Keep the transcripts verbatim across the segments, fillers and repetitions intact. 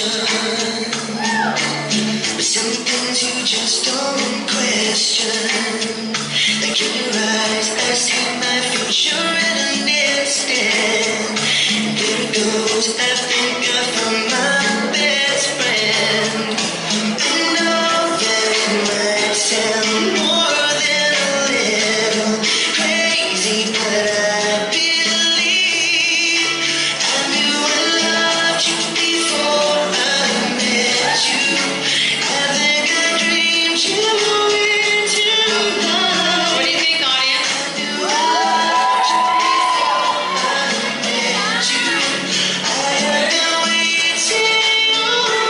but some things you just don't question. Like in your eyes, I see my future in an instant. And there it goes, I think I found my best friend. I know that it might sound more than a little crazy, but I believe I knew I loved you before I met you. I think I dreamed you into life. What do you think, audience? I knew I loved you before I met you. I have been waiting all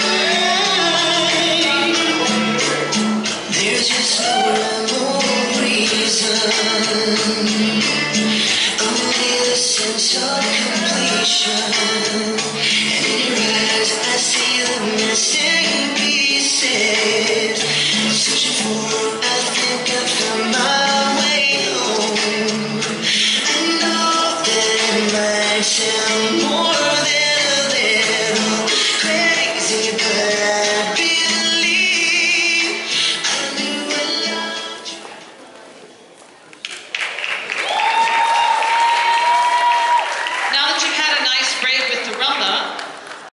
my life. There's just no rhyme or reason, only the sense of completion. And in your eyes I see the missing